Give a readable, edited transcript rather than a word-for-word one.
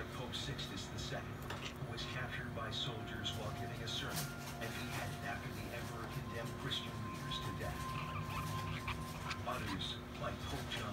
like Pope Sixtus II, who was captured by soldiers while giving a sermon and beheaded after the emperor condemned Christian leaders to death. Others, like Pope John